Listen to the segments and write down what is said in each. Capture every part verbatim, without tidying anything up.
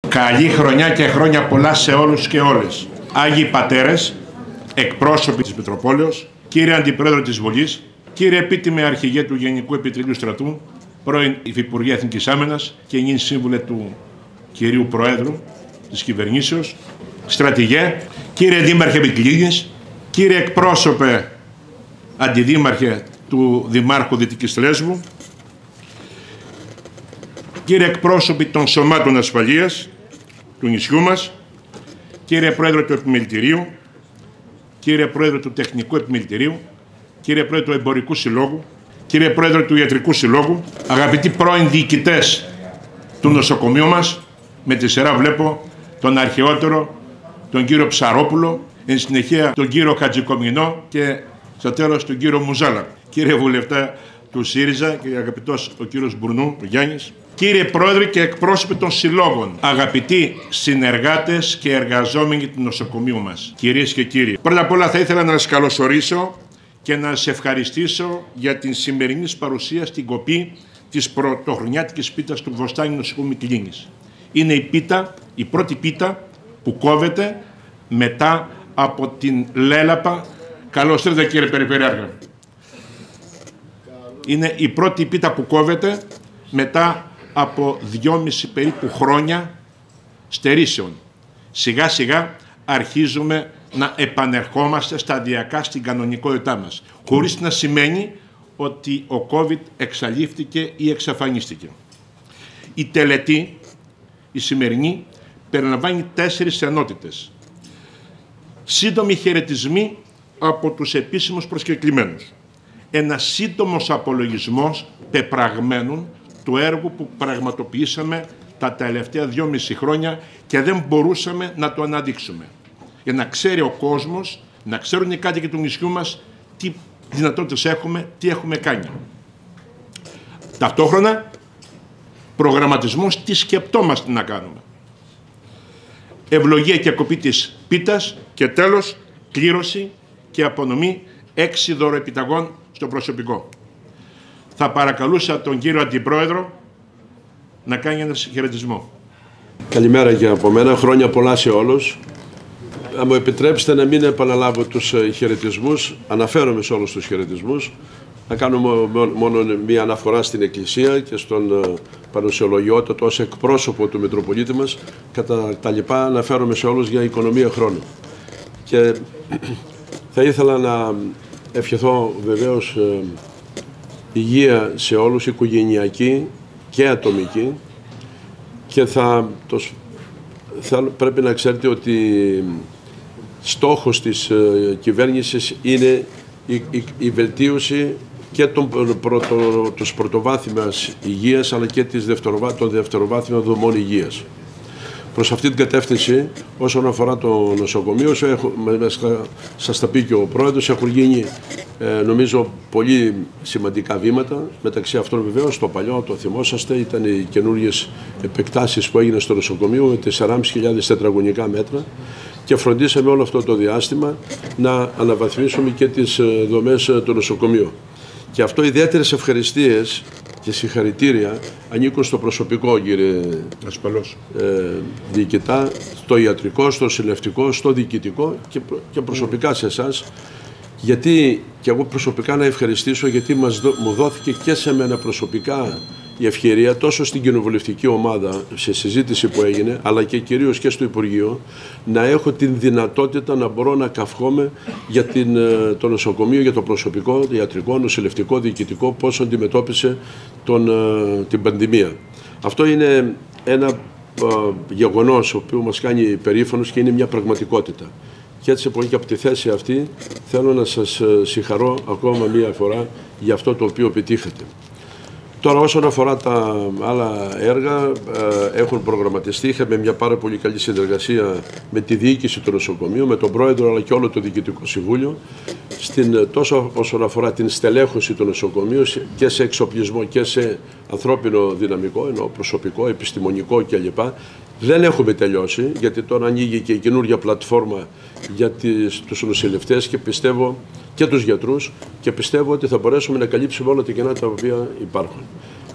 Καλή χρονιά και χρόνια πολλά σε όλους και όλες. Άγιοι πατέρες, εκπρόσωποι της Μητροπόλεως, κύριε Αντιπρόεδρο της Βουλής, κύριε επίτιμε αρχηγέ του Γενικού Επιτελείου Στρατού, πρώην Υφυπουργέ Εθνικής Άμυνας και νυν σύμβουλε του κυρίου Προέδρου της Κυβερνήσεως, στρατηγέ, κύριε Δήμαρχε Μητυλίνης, κύριε εκπρόσωπε Αντιδήμαρχε του Δημάρχου Δυτικής Λέσβου, κύριε εκπρόσωποι των Σωμάτων Ασφαλείας του νησιού μας, κύριε Πρόεδρο του Επιμελητηρίου, κύριε Πρόεδρο του Τεχνικού Επιμελητηρίου, κύριε Πρόεδρο του Εμπορικού Συλλόγου, κύριε Πρόεδρο του Ιατρικού Συλλόγου, αγαπητοί πρώην διοικητές του νοσοκομείου μας, με τη σειρά βλέπω τον αρχαιότερο, τον κύριο Ψαρόπουλο, εν συνεχεία τον κύριο Χατζικομινό και στο τέλος τον κύριο Μουζάλα. Κύριε Βουλευτά του ΣΥΡΙΖΑ, κύριε αγαπητός ο κύριος Μπουρνού, ο Γιάννης, κύριε Πρόεδρε και εκπρόσωποι των συλλόγων, αγαπητοί συνεργάτες και εργαζόμενοι του νοσοκομείου μας, κυρίες και κύριοι. Πρώτα απ' όλα θα ήθελα να σας καλωσορίσω και να σας ευχαριστήσω για την σημερινή παρουσία στην κοπή της πρωτοχρονιάτικης πίτας του Βοστάνη Νοσοκομείου Μυτιλήνης. Είναι η πίτα, η πρώτη πίτα που κόβεται μετά από την λέλαπα. Καλώς ήρθατε κύριε Περιφερειάρχα. Είναι η πρώτη πίτα που κόβεται μετά από δυόμιση περίπου χρόνια στερήσεων. Σιγά σιγά αρχίζουμε να επανερχόμαστε σταδιακά στην κανονικότητά μας, χωρίς να σημαίνει ότι ο COVID εξαλείφθηκε ή εξαφανίστηκε. Η τελετή, η σημερινή, περιλαμβάνει τέσσερις ενότητες. Σύντομοι χαιρετισμοί από τους επίσημους προσκεκλημένους. Ένα σύντομος απολογισμός πεπραγμένων του έργου που πραγματοποιήσαμε τα τελευταία δυόμιση χρόνια και δεν μπορούσαμε να το αναδείξουμε. Για να ξέρει ο κόσμος, να ξέρουν οι κάτοικοι του νησιού μας τι δυνατότητες έχουμε, τι έχουμε κάνει. Ταυτόχρονα, προγραμματισμός τι σκεπτόμαστε να κάνουμε. Ευλογία και κοπή της πίτας και τέλος κλήρωση και απονομή έξι δωροεπιταγών στο προσωπικό. Θα παρακαλούσα τον κύριο Αντιπρόεδρο να κάνει ένα χαιρετισμό. Καλημέρα και από μένα, χρόνια πολλά σε όλους. Αν μου επιτρέψετε να μην επαναλάβω τους χαιρετισμούς, αναφέρομαι σε όλους τους χαιρετισμούς, να κάνουμε μόνο μία αναφορά στην Εκκλησία και στον παρουσιολογιότατο ως εκπρόσωπο του Μητροπολίτη μας, κατά τα λοιπά αναφέρομαι σε όλους για οικονομία χρόνου. Και θα ήθελα να ευχηθώ βεβαίως υγεία σε όλους, οικογενειακή και ατομική, και θα, το, θα πρέπει να ξέρετε ότι στόχος της ε, κυβέρνησης είναι η, η, η βελτίωση και των πρωτο, της πρωτοβάθμιας υγείας αλλά και της δευτεροβά, των δευτεροβάθμιων δομών υγείας. Προς αυτή την κατεύθυνση, όσον αφορά το νοσοκομείο, σας τα πει και ο Πρόεδρος, έχουν γίνει ε, νομίζω πολύ σημαντικά βήματα. Μεταξύ αυτών βεβαίως το παλιό, το θυμόσαστε, ήταν οι καινούργιες επεκτάσεις που έγιναν στο νοσοκομείο με τεσσεράμισι χιλιάδες τετραγωνικά μέτρα και φροντίσαμε όλο αυτό το διάστημα να αναβαθμίσουμε και τις δομές του νοσοκομείου. Και αυτό ιδιαίτερες ευχαριστίες και συγχαρητήρια ανήκουν στο προσωπικό, κύριε Ασπαλός, ε, διοικητά, στο ιατρικό, στο νοσηλευτικό, στο διοικητικό και, και προσωπικά σε εσάς. Γιατί και εγώ προσωπικά να ευχαριστήσω, γιατί μας δο, μου δόθηκε και σε μένα προσωπικά η ευκαιρία τόσο στην κοινοβουλευτική ομάδα, σε συζήτηση που έγινε, αλλά και κυρίως και στο Υπουργείο, να έχω την δυνατότητα να μπορώ να καυχόμαι για την, το νοσοκομείο, για το προσωπικό, ιατρικό, νοσηλευτικό, διοικητικό, πώς αντιμετώπισε τον, την πανδημία. Αυτό είναι ένα uh, γεγονός ο οποίο μας κάνει περήφανος και είναι μια πραγματικότητα. Και έτσι λοιπόν και από τη θέση αυτή θέλω να σας συγχαρώ ακόμα μία φορά για αυτό το οποίο πετύχατε. Τώρα όσον αφορά τα άλλα έργα, ε, έχουν προγραμματιστεί, είχαμε μια πάρα πολύ καλή συνεργασία με τη διοίκηση του νοσοκομείου, με τον Πρόεδρο αλλά και όλο το Διοικητικό Συμβούλιο, στην, τόσο όσον αφορά την στελέχωση του νοσοκομείου και σε εξοπλισμό και σε ανθρώπινο δυναμικό, ενώ προσωπικό, επιστημονικό κλπ. Δεν έχουμε τελειώσει, γιατί τώρα ανοίγει και η καινούργια πλατφόρμα για τις, τους νοσηλευτές και πιστεύω και τους γιατρούς και πιστεύω ότι θα μπορέσουμε να καλύψουμε όλα τα κενά τα οποία υπάρχουν.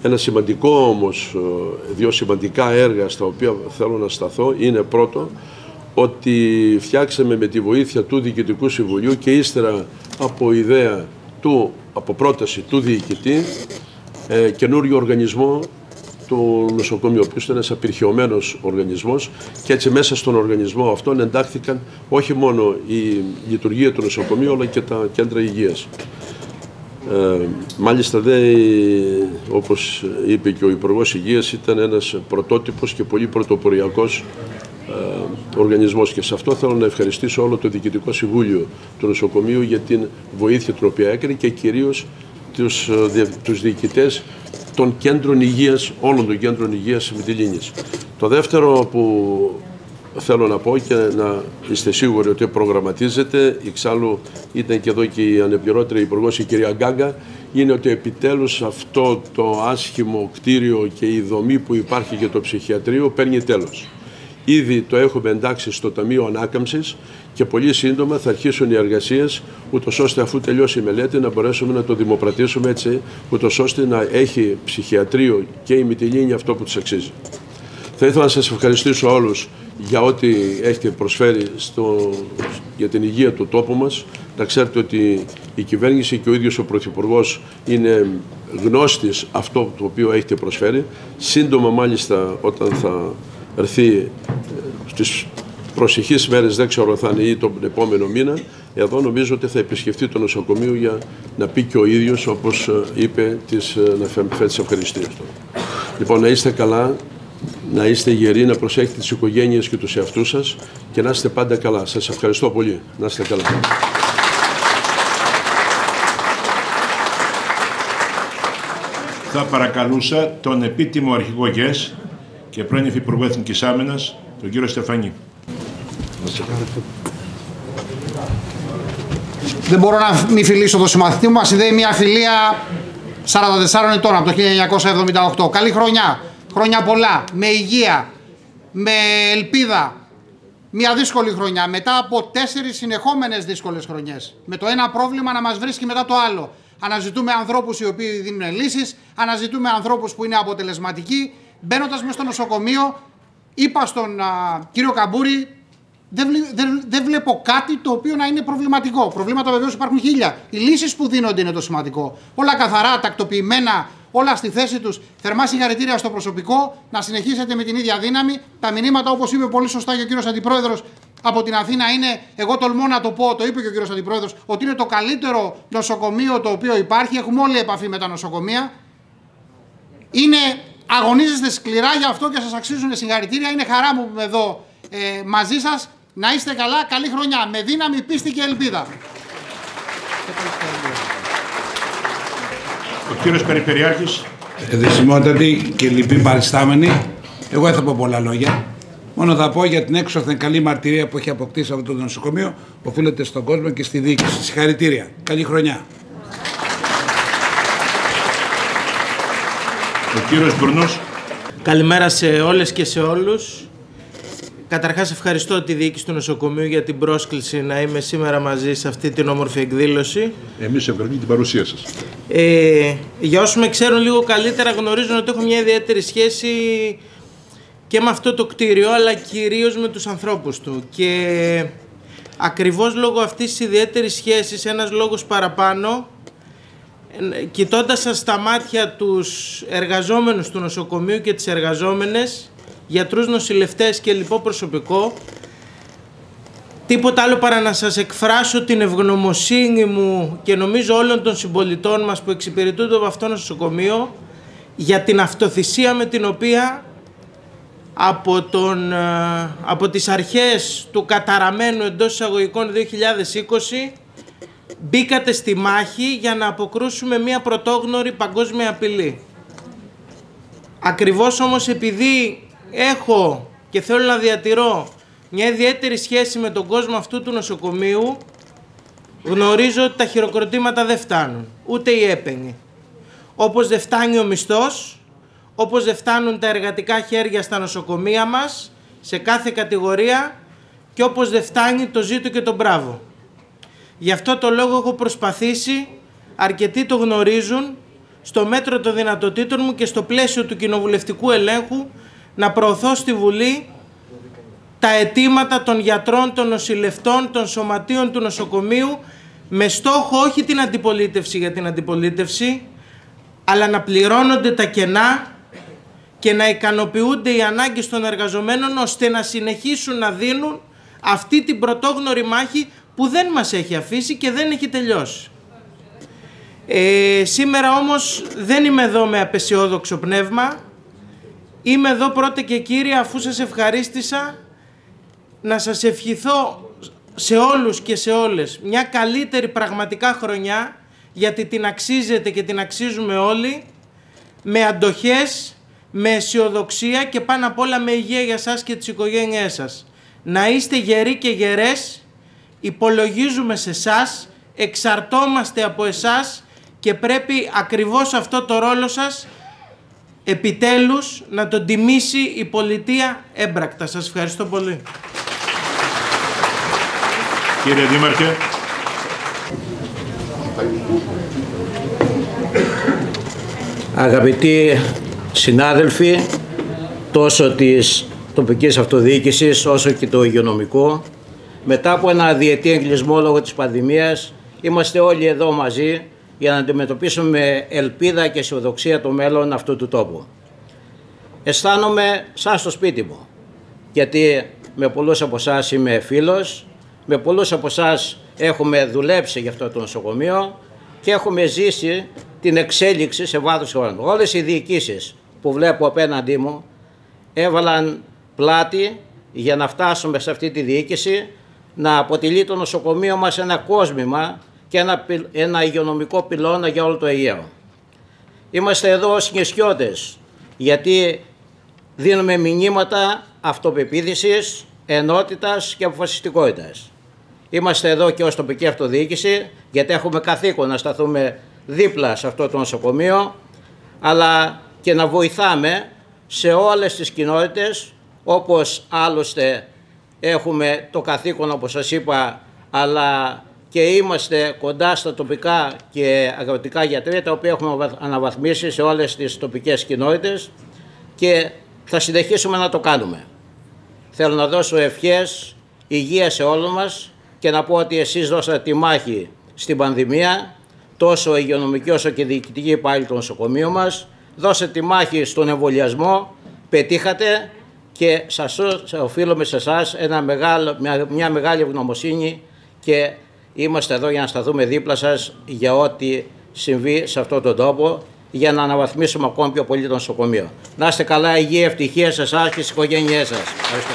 Ένα σημαντικό όμως, δύο σημαντικά έργα στα οποία θέλω να σταθώ είναι πρώτο, ότι φτιάξαμε με τη βοήθεια του Διοικητικού Συμβουλίου και ύστερα από ιδέα του, από πρόταση του διοικητή, ε, καινούριο οργανισμό του νοσοκομείου, ο οποίος ήταν ένας απειρχαιωμένος οργανισμός, και έτσι μέσα στον οργανισμό αυτόν εντάχθηκαν όχι μόνο η λειτουργία του νοσοκομείου αλλά και τα κέντρα υγείας. Ε, μάλιστα, δε, όπως είπε και ο Υπουργός Υγείας, ήταν ένας πρωτότυπος και πολύ πρωτοποριακός ε, οργανισμός, και σε αυτό θέλω να ευχαριστήσω όλο το Διοικητικό Συμβούλιο του νοσοκομείου για την βοήθεια την οποία έκανε και κυρίως τους, τους διοικητές των κέντρων υγείας, όλων των κέντρων υγείας Μυτιλήνης. Το δεύτερο που θέλω να πω και να είστε σίγουροι ότι προγραμματίζεται, εξάλλου ήταν και εδώ και η ανεπληρώτρια υπουργός, η κυρία Γκάγκα, είναι ότι επιτέλους αυτό το άσχημο κτίριο και η δομή που υπάρχει για το ψυχιατρίο παίρνει τέλος. Ήδη το έχουμε εντάξει στο Ταμείο Ανάκαμψης και πολύ σύντομα θα αρχίσουν οι εργασίες, ούτως ώστε αφού τελειώσει η μελέτη να μπορέσουμε να το δημοπρατήσουμε έτσι, ούτως ώστε να έχει ψυχιατρίο και η Μυτιλήνη αυτό που τους αξίζει. Θα ήθελα να σας ευχαριστήσω όλους για ό,τι έχετε προσφέρει στο, για την υγεία του τόπου μας. Να ξέρετε ότι η κυβέρνηση και ο ίδιος ο Πρωθυπουργός είναι γνώστης αυτό το οποίο έχετε προσφέρει. Σύντομα μάλιστα, όταν θα έρθει στις προσεχείς μέρες, δεν ξέρω θα είναι ή τον επόμενο μήνα, εδώ νομίζω ότι θα επισκεφτεί το νοσοκομείο για να πει και ο ίδιος, όπως είπε, τις, να φέρει τις ευχαριστίες του. Λοιπόν, να είστε καλά, να είστε γεροί, να προσέχετε τις οικογένειες και τους εαυτούς σας και να είστε πάντα καλά. Σας ευχαριστώ πολύ. Να είστε καλά. Θα παρακαλούσα τον επίτιμο αρχηγό ΓΕΣ και πρώην Υφυπουργό Εθνικής Άμυνας, τον κύριο Στεφανή. Δεν μπορώ να μην φιλήσω το συμμαθητή μου. Μας συνδέει μια φιλία σαράντα τεσσάρων ετών από το χίλια εννιακόσια εβδομήντα οκτώ. Καλή χρονιά. Χρόνια πολλά. Με υγεία. Με ελπίδα. Μια δύσκολη χρονιά. Μετά από τέσσερις συνεχόμενες δύσκολες χρονιές. Με το ένα πρόβλημα να μας βρίσκει μετά το άλλο. Αναζητούμε ανθρώπους οι οποίοι δίνουν λύσεις. Αναζητούμε ανθρώπους που είναι αποτελεσματικοί. Μπαίνοντας μες στο νοσοκομείο, είπα στον α, κύριο Καμπούρη, δεν, δεν, δεν βλέπω κάτι το οποίο να είναι προβληματικό. Προβλήματα βεβαίως υπάρχουν χίλια. Οι λύσεις που δίνονται είναι το σημαντικό. Όλα καθαρά, τακτοποιημένα, όλα στη θέση τους. Θερμά συγχαρητήρια στο προσωπικό, να συνεχίσετε με την ίδια δύναμη. Τα μηνύματα, όπως είπε πολύ σωστά και ο κύριος Αντιπρόεδρος από την Αθήνα, είναι, εγώ τολμώ να το πω, το είπε και ο κύριος Αντιπρόεδρος, ότι είναι το καλύτερο νοσοκομείο το οποίο υπάρχει. Έχουμε όλη επαφή με τα νοσοκομεία. Είναι, αγωνίζεστε σκληρά για αυτό και σας αξίζουν συγχαρητήρια. Είναι χαρά μου που είμαι εδώ ε, μαζί σας. Να είστε καλά, καλή χρονιά, με δύναμη, πίστη και ελπίδα. Ο κύριος Περιφερειάρχης. Εδεσιμότατη και λοιποί παριστάμενοι, εγώ δεν θα πω πολλά λόγια. Μόνο θα πω για την έξωθεν καλή μαρτυρία που έχει αποκτήσει αυτό το νοσοκομείο, οφείλεται στον κόσμο και στη διοίκηση. Συγχαρητήρια. Καλή χρονιά. Ο κύριος Μπουρνούς. Καλημέρα σε όλες και σε όλους. Καταρχάς ευχαριστώ τη διοίκηση του νοσοκομείου για την πρόσκληση να είμαι σήμερα μαζί σε αυτή την όμορφη εκδήλωση. Εμείς ευχαριστούμε την παρουσία σας. Ε, για όσους με ξέρουν λίγο καλύτερα γνωρίζουν ότι έχω μια ιδιαίτερη σχέση και με αυτό το κτίριο, αλλά κυρίως με τους ανθρώπους του. Και ακριβώς λόγω αυτής της ιδιαίτερης σχέσης, ένας λόγος παραπάνω, κοιτώντας σας στα μάτια τους εργαζόμενους του νοσοκομείου και τις εργαζόμενες, γιατρούς, νοσηλευτές και λοιπό προσωπικό, τίποτα άλλο παρά να σας εκφράσω την ευγνωμοσύνη μου και νομίζω όλων των συμπολιτών μας που εξυπηρετούνται από αυτό το νοσοκομείο για την αυτοθυσία με την οποία από, τον, από τις αρχές του καταραμένου εντός εισαγωγικών δύο χιλιάδες είκοσι μπήκατε στη μάχη για να αποκρούσουμε μια πρωτόγνωρη παγκόσμια απειλή. Ακριβώς όμως επειδή έχω και θέλω να διατηρώ μια ιδιαίτερη σχέση με τον κόσμο αυτού του νοσοκομείου, γνωρίζω ότι τα χειροκροτήματα δεν φτάνουν, ούτε οι έπαινοι. Όπως δεν φτάνει ο μισθός, όπως δεν φτάνουν τα εργατικά χέρια στα νοσοκομεία μας, σε κάθε κατηγορία, και όπως δεν φτάνει το ζήτω και το μπράβο. Γι' αυτό το λόγο έχω προσπαθήσει, αρκετοί το γνωρίζουν, στο μέτρο των δυνατοτήτων μου και στο πλαίσιο του κοινοβουλευτικού ελέγχου να προωθώ στη Βουλή τα αιτήματα των γιατρών, των νοσηλευτών, των σωματείων του νοσοκομείου, με στόχο όχι την αντιπολίτευση για την αντιπολίτευση, αλλά να πληρώνονται τα κενά και να ικανοποιούνται οι ανάγκες των εργαζομένων, ώστε να συνεχίσουν να δίνουν αυτή την πρωτόγνωρη μάχη που δεν μας έχει αφήσει και δεν έχει τελειώσει. Ε, σήμερα όμως δεν είμαι εδώ με απεσιόδοξο πνεύμα. Είμαι εδώ πρώτα και κύριε, αφού σας ευχαρίστησα, να σας ευχηθώ σε όλους και σε όλες μια καλύτερη πραγματικά χρονιά, γιατί την αξίζετε και την αξίζουμε όλοι, με αντοχές, με αισιοδοξία και πάνω απ' όλα με υγεία για σας και τις οικογένειές σας. Να είστε γεροί και γερές, υπολογίζουμε σε εσάς, εξαρτώμαστε από εσάς και πρέπει ακριβώς αυτό το ρόλο σας επιτέλους να τον τιμήσει η πολιτεία έμπρακτα. Σας ευχαριστώ πολύ. Κύριε Δήμαρχε. Αγαπητοί συνάδελφοι, τόσο της τοπικής αυτοδιοίκησης όσο και το υγειονομικό, μετά από ένα διετή εγκλεισμό λόγω της πανδημίας, είμαστε όλοι εδώ μαζί για να αντιμετωπίσουμε με ελπίδα και αισιοδοξία το μέλλον αυτού του τόπου. Αισθάνομαι σαν στο σπίτι μου, γιατί με πολλούς από εσάς είμαι φίλος, με πολλούς από εσάς έχουμε δουλέψει για αυτό το νοσοκομείο και έχουμε ζήσει την εξέλιξη σε βάθος χρόνου. Όλες οι διοικήσεις που βλέπω απέναντί μου έβαλαν πλάτη για να φτάσουμε σε αυτή τη διοίκηση, να αποτελεί το νοσοκομείο μας ένα κόσμημα και ένα, ένα υγειονομικό πυλώνα για όλο το Αιγαίο. Είμαστε εδώ ως νησιώτες, γιατί δίνουμε μηνύματα αυτοπεποίθησης, ενότητας και αποφασιστικότητας. Είμαστε εδώ και ως τοπική αυτοδιοίκηση, γιατί έχουμε καθήκον να σταθούμε δίπλα σε αυτό το νοσοκομείο, αλλά και να βοηθάμε σε όλες τις κοινότητες, όπως άλλωστε έχουμε το καθήκον, όπως σας είπα, αλλά και είμαστε κοντά στα τοπικά και αγροτικά γιατρία, τα οποία έχουμε αναβαθμίσει σε όλες τις τοπικές κοινότητες και θα συνεχίσουμε να το κάνουμε. Θέλω να δώσω ευχές, υγεία σε όλους μας και να πω ότι εσείς δώσατε τη μάχη στην πανδημία, τόσο υγειονομική όσο και διοικητική υπάλληλοι του νοσοκομείου μας, δώσατε τη μάχη στον εμβολιασμό, πετύχατε και σας οφείλουμε σε εσάς ένα μεγάλο, μια, μια μεγάλη ευγνωμοσύνη και είμαστε εδώ για να σταθούμε δίπλα σας για ό,τι συμβεί σε αυτόν τον τόπο, για να αναβαθμίσουμε ακόμη πιο πολύ το νοσοκομείο. Να είστε καλά, υγεία, ευτυχία σε εσάς και στις οικογένειές σας. Ευχαριστώ.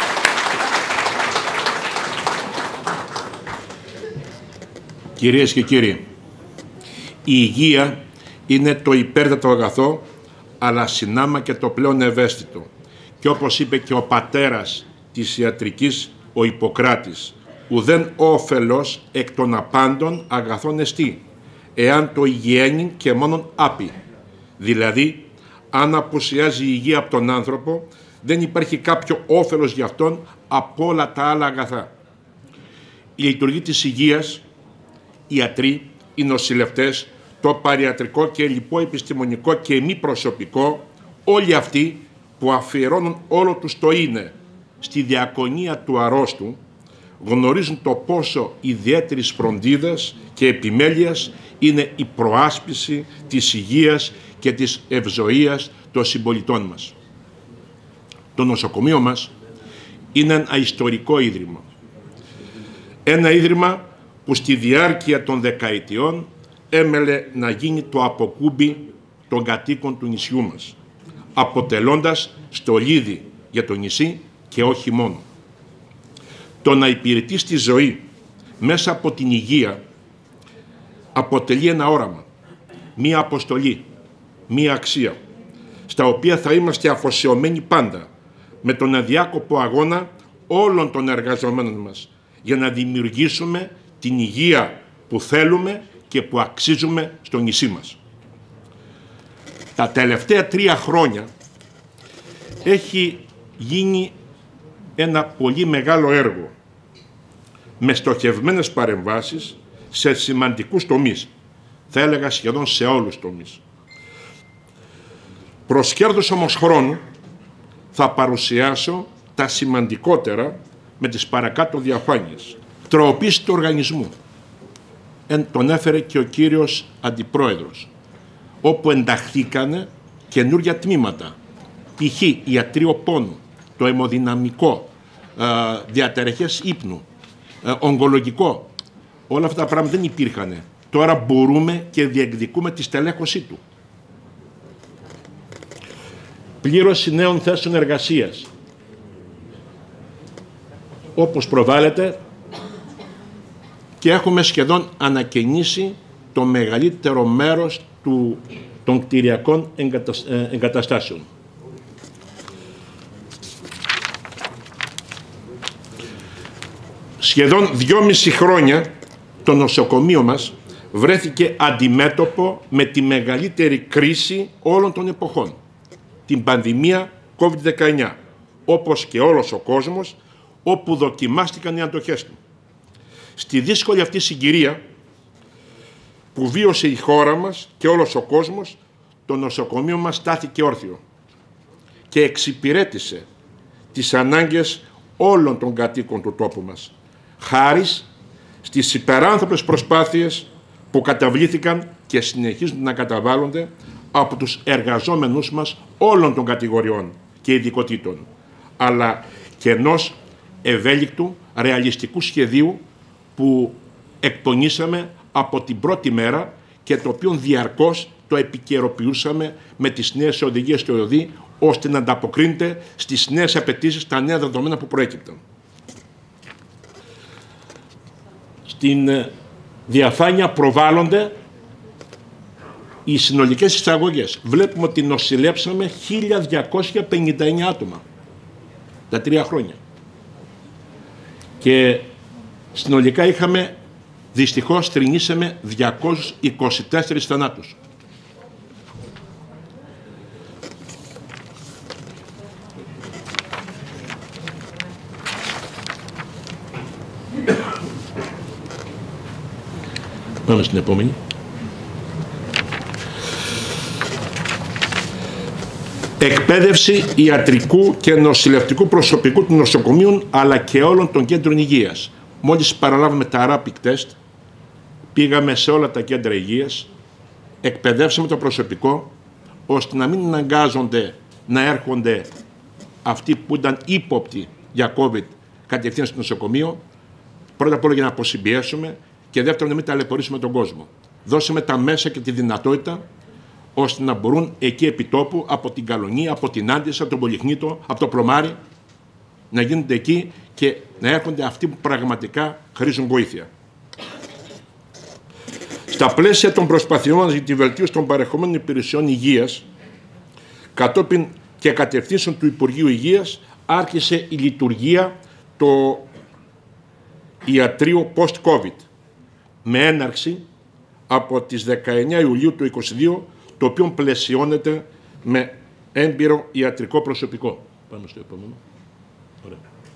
Κυρίες και κύριοι, η υγεία είναι το υπέρτατο αγαθό, αλλά συνάμα και το πλέον ευαίσθητο. Και όπως είπε και ο πατέρας της ιατρικής, ο Ιπποκράτης, ουδέν όφελος εκ των απάντων αγαθών εστί, εάν το υγιένει και μόνον άπη. Δηλαδή, αν απουσιάζει η υγεία από τον άνθρωπο, δεν υπάρχει κάποιο όφελος για αυτόν από όλα τα άλλα αγαθά. Η λειτουργία της υγείας, οι ιατροί, οι νοσηλευτές, το παριατρικό και λοιπό επιστημονικό και μη προσωπικό, όλοι αυτοί που αφιερώνουν όλο τους το είναι στη διακονία του αρρώστου, γνωρίζουν το πόσο ιδιαίτερης φροντίδας και επιμέλειας είναι η προάσπιση της υγείας και της ευζοίας των συμπολιτών μας. Το νοσοκομείο μας είναι ένα ιστορικό ίδρυμα. Ένα ίδρυμα που στη διάρκεια των δεκαετιών έμελε να γίνει το αποκούμπι των κατοίκων του νησιού μας, αποτελώντας στολίδι για το νησί και όχι μόνο. Το να υπηρετεί στη ζωή μέσα από την υγεία αποτελεί ένα όραμα, μία αποστολή, μία αξία, στα οποία θα είμαστε αφοσιωμένοι πάντα με τον αδιάκοπο αγώνα όλων των εργαζομένων μας για να δημιουργήσουμε την υγεία που θέλουμε και που αξίζουμε στο νησί μας. Τα τελευταία τρία χρόνια έχει γίνει ένα πολύ μεγάλο έργο με στοχευμένες παρεμβάσεις σε σημαντικούς τομείς. Θα έλεγα σχεδόν σε όλους τους τομείς. Προς κέρδος όμως χρόνου θα παρουσιάσω τα σημαντικότερα με τις παρακάτω διαφάνειες. Τροποποίηση του οργανισμού. Εν, τον έφερε και ο κύριος Αντιπρόεδρος, όπου ενταχθήκανε καινούργια τμήματα. Π.χ. ιατρείο πόνου, το αιμοδυναμικό, ε, διαταραχές ύπνου, ε, ογκολογικό. Όλα αυτά τα πράγματα δεν υπήρχαν. Τώρα μπορούμε και διεκδικούμε τη στελέχωσή του. Πλήρωση νέων θέσεων εργασίας. Όπως προβάλλεται, και έχουμε σχεδόν ανακαινήσει το μεγαλύτερο μέρος του, των κτηριακών εγκαταστάσεων. Σχεδόν δυόμιση χρόνια το νοσοκομείο μας βρέθηκε αντιμέτωπο με τη μεγαλύτερη κρίση όλων των εποχών, την πανδημία κόβιντ δεκαεννιά, όπως και όλος ο κόσμος, όπου δοκιμάστηκαν οι αντοχές του. Στη δύσκολη αυτή συγκυρία που βίωσε η χώρα μας και όλος ο κόσμος, το νοσοκομείο μας στάθηκε όρθιο και εξυπηρέτησε τις ανάγκες όλων των κατοίκων του τόπου μας, χάρη στις υπεράνθρωπες προσπάθειες που καταβλήθηκαν και συνεχίζουν να καταβάλλονται από τους εργαζόμενους μας όλων των κατηγοριών και ειδικοτήτων, αλλά και ενός ευέλικτου, ρεαλιστικού σχεδίου που εκπονήσαμε από την πρώτη μέρα και το οποίο διαρκώς το επικαιροποιούσαμε με τις νέες οδηγίες του ΕΟΔΗ, ώστε να ανταποκρίνεται στις νέες απαιτήσεις, τα νέα δεδομένα που προέκυπταν. Στην διαφάνεια προβάλλονται οι συνολικές εισαγωγές. Βλέπουμε ότι νοσηλέψαμε χίλια διακόσια πενήντα εννιά άτομα τα τρία χρόνια. Και συνολικά είχαμε, δυστυχώς, θρηνήσαμε διακόσιους είκοσι τέσσερις θανάτους. Πάμε στην επόμενη. Εκπαίδευση ιατρικού και νοσηλευτικού προσωπικού των νοσοκομείων αλλά και όλων των κέντρων υγείας. Μόλις παραλάβουμε τα rapid test, πήγαμε σε όλα τα κέντρα υγείας, εκπαιδεύσαμε το προσωπικό, ώστε να μην αναγκάζονται να έρχονται αυτοί που ήταν ύποπτοι για COVID κατευθείαν στο νοσοκομείο, πρώτα απ' όλα για να αποσυμπιέσουμε και δεύτερον να μην ταλαιπωρήσουμε τον κόσμο. Δώσαμε τα μέσα και τη δυνατότητα ώστε να μπορούν εκεί επί τόπου, από την Καλονία, από την Άντισσα, από τον Πολυχνήτο, από το Πλωμάρι, να γίνονται εκεί και να έρχονται αυτοί που πραγματικά χρήζουν βοήθεια. Στα πλαίσια των προσπαθειών μας για τη βελτίωση των παρεχομένων υπηρεσιών υγείας, κατόπιν και κατευθύνσεων του Υπουργείου Υγείας, άρχισε η λειτουργία το ιατρείο post-COVID, με έναρξη από τις δεκαεννιά Ιουλίου του είκοσι δύο, το οποίο πλαισιώνεται με έμπειρο ιατρικό προσωπικό. Πάμε στο επόμενο. Ωραία.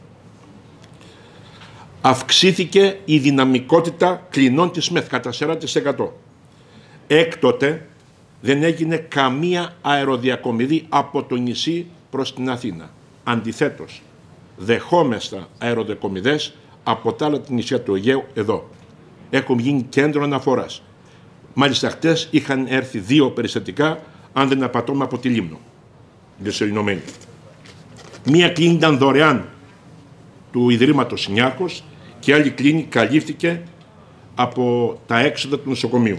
Αυξήθηκε η δυναμικότητα κλινών της ΜΕΘ κατά σαράντα τοις εκατό. Έκτοτε δεν έγινε καμία αεροδιακομιδή από το νησί προς την Αθήνα. Αντιθέτως, δεχόμεστα αεροδιακομιδές από τα άλλα την νησιά του Αιγαίου εδώ. Έχουν γίνει κέντρο αναφοράς. Μάλιστα χτες είχαν έρθει δύο περιστατικά, αν δεν απατώμε, από τη Λίμνο, διασωληνωμένη. Μία κλίνη ήταν δωρεάν του Ιδρύματος Νιάρχος και άλλη κλίνη καλύφθηκε από τα έξοδα του νοσοκομείου.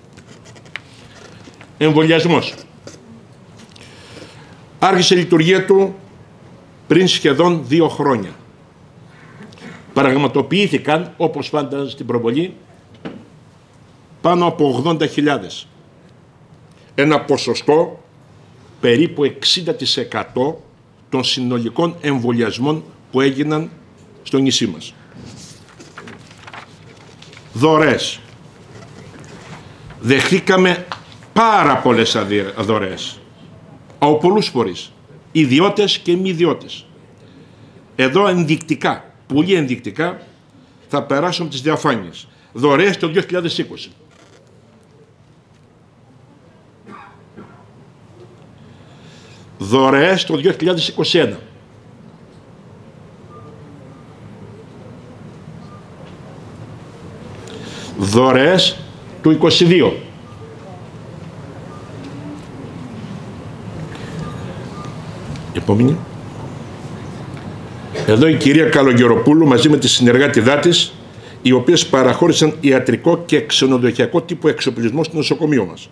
Εμβολιασμός. Άρχισε η λειτουργία του πριν σχεδόν δύο χρόνια. Πραγματοποιήθηκαν, όπως φάνταζα στην προβολή, πάνω από ογδόντα χιλιάδες. Ένα ποσοστό περίπου εξήντα τοις εκατό των συνολικών εμβολιασμών που έγιναν στο νησί μας. Δωρές. Δεχθήκαμε πάρα πολλές δωρές από πολλούς φορείς, ιδιώτες και μη ιδιώτες. Εδώ ενδεικτικά, πολύ ενδεικτικά, θα περάσουμε τις διαφάνειες. Δωρεές το δύο χιλιάδες είκοσι. δωρεές το δύο χιλιάδες είκοσι ένα. Δωρεές του είκοσι δύο. Επόμενη. Εδώ η κυρία Καλογεροπούλου μαζί με τη συνεργάτηδά της, οι οποίες παραχώρησαν ιατρικό και ξενοδοχειακό τύπο εξοπλισμό στο νοσοκομείο μας.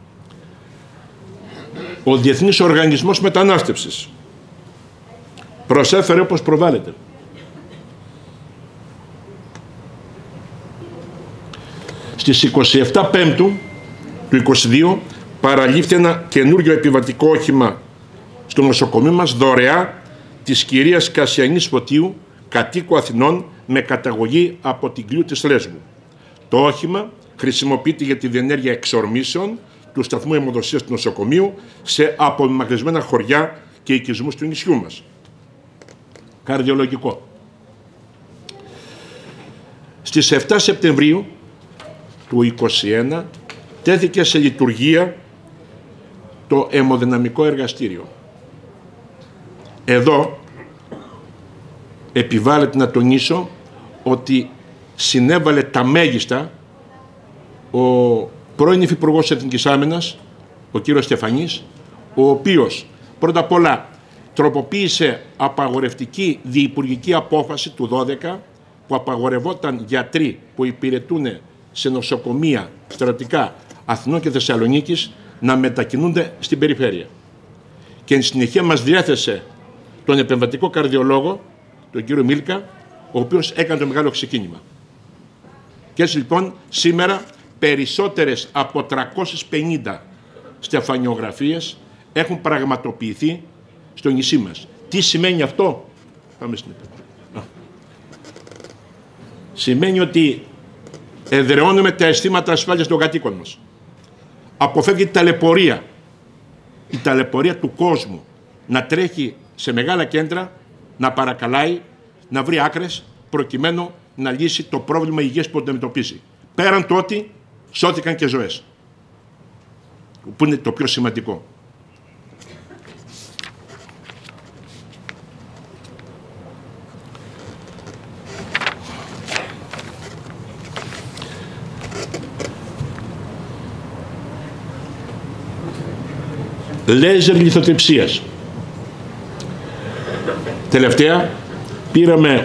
Ο Διεθνής Οργανισμός Μετανάστευσης προσέφερε όπως προβάλλεται. Στις είκοσι επτά Πέμπτου του είκοσι δύο παραλήφθη ένα καινούριο επιβατικό όχημα στο νοσοκομείο μας δωρεά της κυρίας Κασιανής Φωτίου, κατοίκου Αθηνών, με καταγωγή από την Κλείου της Λέσβου. Το όχημα χρησιμοποιείται για τη διενέργεια εξορμήσεων του σταθμού αιμοδοσίας του νοσοκομείου σε απομακρυσμένα χωριά και οικισμούς του νησιού μας. Καρδιολογικό. Στις επτά Σεπτεμβρίου του είκοσι ένα τέθηκε σε λειτουργία το αιμοδυναμικό εργαστήριο. Εδώ επιβάλλεται να τονίσω ότι συνέβαλε τα μέγιστα ο πρώην Υφυπουργός Εθνικής Άμυνας, ο κύριος Στεφανής, ο οποίος πρώτα απ' όλα τροποποίησε απαγορευτική διυπουργική απόφαση του δώδεκα που απαγορευόταν γιατροί που υπηρετούν σε νοσοκομεία στρατικά Αθηνών και Θεσσαλονίκης να μετακινούνται στην περιφέρεια. Και εν συνεχεία μας διέθεσε τον επεμβατικό καρδιολόγο, τον κύριο Μίλκα, ο οποίος έκανε το μεγάλο ξεκίνημα. Και έτσι λοιπόν σήμερα περισσότερες από τριακόσιες πενήντα στεφανιογραφίες έχουν πραγματοποιηθεί στο νησί μας. Τι σημαίνει αυτό? Πάμε στην επόμενη. Σημαίνει ότι εδραιώνουμε τα αισθήματα ασφάλειας των κατοίκων μας. Αποφεύγει η ταλαιπωρία, η ταλαιπωρία του κόσμου να τρέχει σε μεγάλα κέντρα, να παρακαλάει, να βρει άκρες προκειμένου να λύσει το πρόβλημα υγείας που αντιμετωπίζει. Πέραν του ότι σώθηκαν και ζωές, που είναι το πιο σημαντικό. Λέιζερ λιθοτριψίας. Τελευταία πήραμε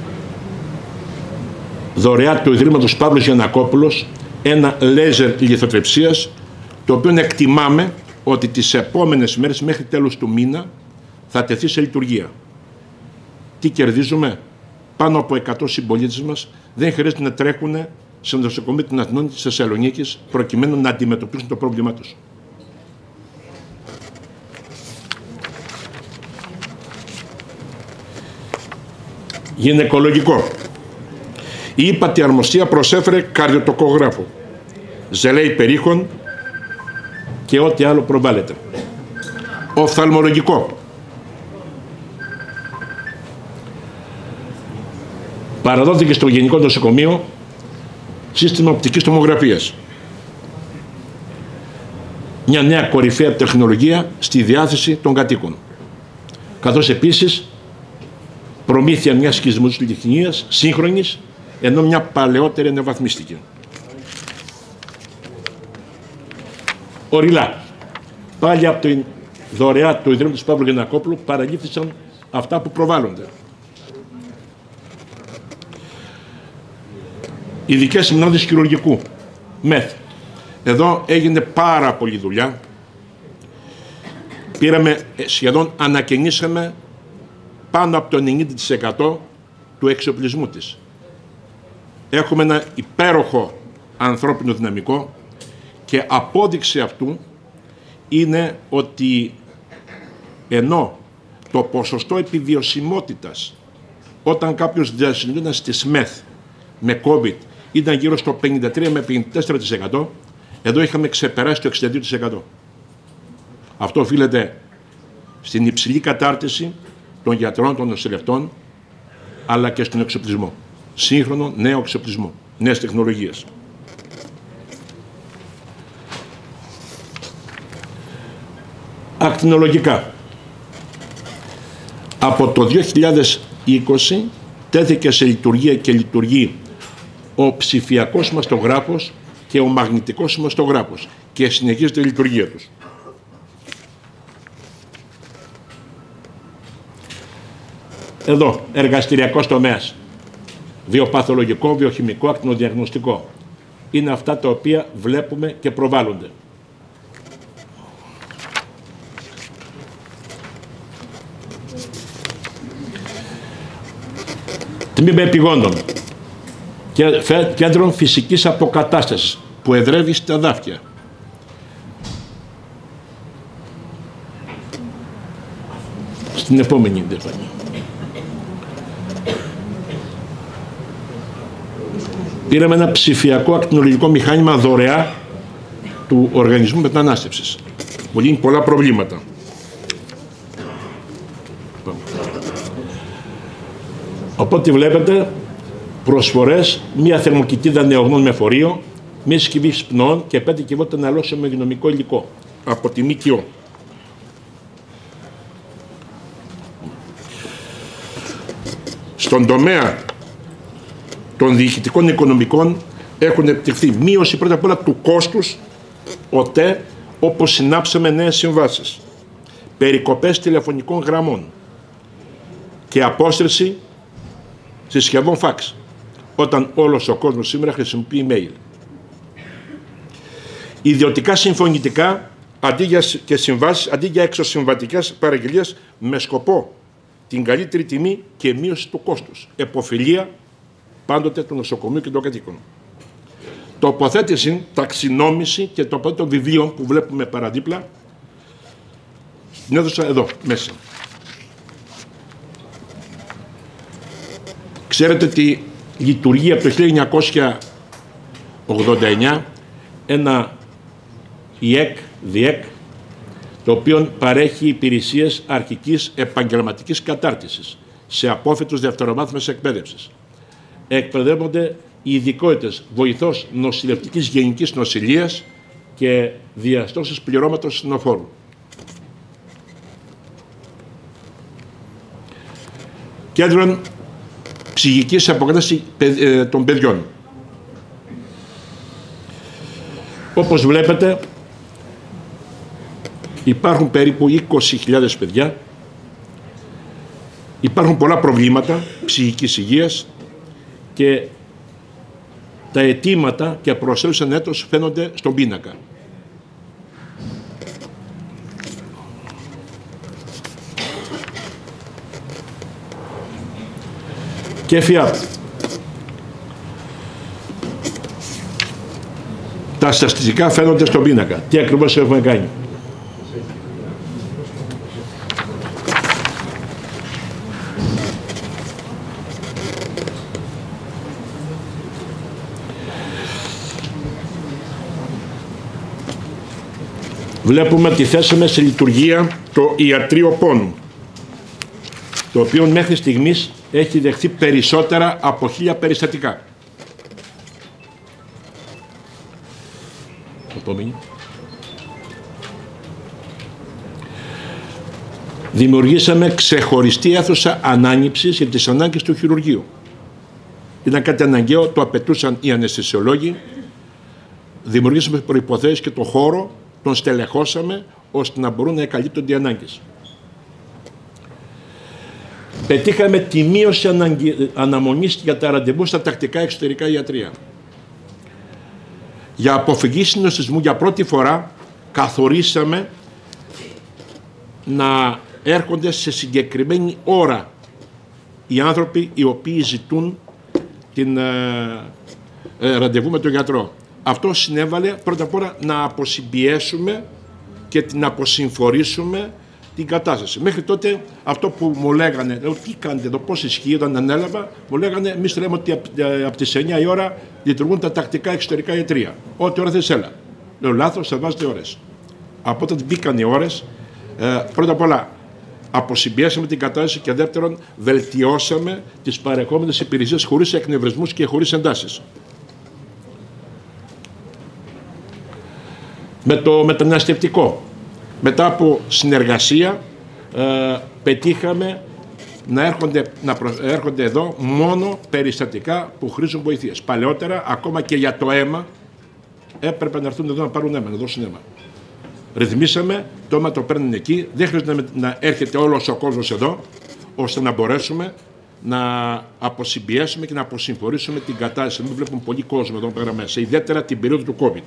δωρεά του Ιδρύματος Παύλος Γιαννακόπουλος ένα λέιζερ λιθοτριψίας, το οποίο εκτιμάμε ότι τις επόμενες μέρες μέχρι τέλος του μήνα θα τεθεί σε λειτουργία. Τι κερδίζουμε? Πάνω από εκατό συμπολίτες μας δεν χρειάζεται να τρέχουν σε νοσοκομεία των Αθηνών της Θεσσαλονίκης προκειμένου να αντιμετωπίσουν το πρόβλημά τους. Γυναικολογικό. Η ύπατη αρμοστία προσέφερε καρδιοτοκογράφο, ζελέι περίχων και ό,τι άλλο προβάλλεται. Οφθαλμολογικό. Παραδόθηκε στο Γενικό Νοσοκομείο σύστημα οπτικής τομογραφίας. Μια νέα κορυφαία τεχνολογία στη διάθεση των κατοίκων. Καθώς επίσης προμήθεια μιας σχισμοσυλληχνίας σύγχρονης, ενώ μια παλαιότερη αναβαθμίστηκε. Οριλά. Πάλι από την δωρεά του Ιδρύματος Παύλου Γιαννακόπουλου παραλήφθησαν αυτά που προβάλλονται. Ειδικές συνόδες χειρουργικού. ΜΕΘ. Εδώ έγινε πάρα πολλή δουλειά. Πήραμε, σχεδόν ανακαινήσαμε πάνω από το ενενήντα τοις εκατό του εξοπλισμού της. Έχουμε ένα υπέροχο ανθρώπινο δυναμικό και απόδειξη αυτού είναι ότι ενώ το ποσοστό επιβιωσιμότητας όταν κάποιος διασυνδέοντας στις ΜΕΘ με COVID ήταν γύρω στο πενήντα τρία με πενήντα τέσσερα τοις εκατό, εδώ είχαμε ξεπεράσει το εξήντα δύο τοις εκατό. Αυτό οφείλεται στην υψηλή κατάρτιση των γιατρών, των νοσηλευτών, αλλά και στον εξοπλισμό. Σύγχρονο, νέο εξοπλισμό, νέες τεχνολογίες. Ακτινολογικά. Από το δύο χιλιάδες είκοσι τέθηκε σε λειτουργία και λειτουργεί ο ψηφιακός μαστογράφος και ο μαγνητικός μαστογράφος και συνεχίζεται η λειτουργία τους. Εδώ, εργαστηριακός τομέας, βιοπαθολογικό, βιοχημικό, ακτινοδιαγνωστικό. Είναι αυτά τα οποία βλέπουμε και προβάλλονται. Τμήμα επιγόντων και κέντρων φυσικής αποκατάστασης που εδρεύει στα Δάφκια. Στην επόμενη διαφάνεια. Πήραμε ένα ψηφιακό ακτινολογικό μηχάνημα δωρεά του Οργανισμού Μετανάστευσης. Που λύνει πολλά προβλήματα. Οπότε βλέπετε προσφορές, μία θερμοκοιτίδα νεογνών με φορείο, μία συσκευή σπνών και πέντε κυβότητα αναλώσεων με υγειονομικό υλικό από τη ΜΚΟ. Στον τομέα των διοικητικών οικονομικών έχουν επιτευχθεί μείωση πρώτα απ' όλα του κόστους ΟΤΕ, όπως συνάψαμε νέες συμβάσεις, περικοπές τηλεφωνικών γραμμών και απόστρεση συσκευών φαξ, όταν όλος ο κόσμος σήμερα χρησιμοποιεί email. Ιδιωτικά συμφωνητικά αντί για, και συμβάσεις, αντί για εξωσυμβατικές παραγγελίες με σκοπό την καλύτερη τιμή και μείωση του κόστους. Εποφιλία πάντοτε του νοσοκομείου και των κατοίκων. Τοποθέτηση, ταξινόμηση και τοποθέτηση των βιβλίων που βλέπουμε παραδίπλα την έδωσα εδώ μέσα. Ξέρετε ότι λειτουργεί από το χίλια εννιακόσια ογδόντα εννιά ένα ΙΕΚ, ΔΙΕΚ, το οποίο παρέχει υπηρεσίες αρχικής επαγγελματικής κατάρτισης σε απόφοιτους δευτεροβάθμιας εκπαίδευσης. Εκπαιδεύονται οι ειδικότητες βοηθός νοσηλευτικής γενικής νοσηλείας και διαστώσεις πληρώματος ασθενοφόρου. Κέντρο ψυχικής αποκατάστασης των παιδιών. Όπως βλέπετε, υπάρχουν περίπου είκοσι χιλιάδες παιδιά, υπάρχουν πολλά προβλήματα ψυχικής υγείας και τα αιτήματα και προσέλουσαν έτος φαίνονται στον πίνακα. Και ΦΙΑΠ. Τα στατιστικά φαίνονται στον πίνακα. Τι ακριβώς έχουμε κάνει. Βλέπουμε ότι θέσαμε σε λειτουργία το ιατρείο πόνου, το οποίο μέχρι στιγμής έχει δεχθεί περισσότερα από χίλια περιστατικά. Επόμενη. Δημιουργήσαμε ξεχωριστή αίθουσα ανάνυψης για τις ανάγκες του χειρουργείου. Ήταν κάτι αναγκαίο, το απαιτούσαν οι αναισθησιολόγοι. Δημιουργήσαμε προϋποθέσεις και το χώρο τον στελεχώσαμε ώστε να μπορούν να εκαλύπτονται οι ανάγκες. Πετύχαμε τη μείωση αναμονής για τα ραντεβού στα τακτικά εξωτερικά ιατρεία. Για αποφυγή συνοστισμού για πρώτη φορά καθορίσαμε να έρχονται σε συγκεκριμένη ώρα οι άνθρωποι οι οποίοι ζητούν την ε, ε, ραντεβού με τον γιατρό. Αυτό συνέβαλε πρώτα απ' όλα να αποσυμπιέσουμε και την αποσυμφορήσουμε την κατάσταση. Μέχρι τότε αυτό που μου λέγανε, λέω, τι κάνετε εδώ, πώς ισχύει, όταν ανέλαβα, μου λέγανε, εμείς λέμε ότι από τις εννιά η ώρα λειτουργούν τα τακτικά εξωτερικά ιατρεία. Ό,τι ώρα θες έλα. Λέω, λάθος, θα βάζετε ώρες. Από τότε μπήκαν οι ώρες, ε, πρώτα απ' όλα αποσυμπιέσαμε την κατάσταση και δεύτερον βελτιώσαμε τις παρεχόμενες υπηρεσίες χωρίς εκνευρισμούς και χωρίς εντάσεις. Με το μεταναστευτικό. Μετά από συνεργασία ε, πετύχαμε να έρχονται, να προ, έρχονται εδώ μόνο περιστατικά που χρήζουν βοηθείες. Παλαιότερα, ακόμα και για το αίμα, έπρεπε να έρθουν εδώ να πάρουν αίμα, να δώσουν αίμα. Ρυθμίσαμε, το αίμα το παίρνουν εκεί, δεν χρειάζεται να, να έρχεται όλος ο κόσμος εδώ, ώστε να μπορέσουμε να αποσυμπιέσουμε και να αποσυμφορήσουμε την κατάσταση. Μην βλέπουμε πολύ κόσμο εδώ πέρα μέσα, ιδιαίτερα την περίοδο του COVID.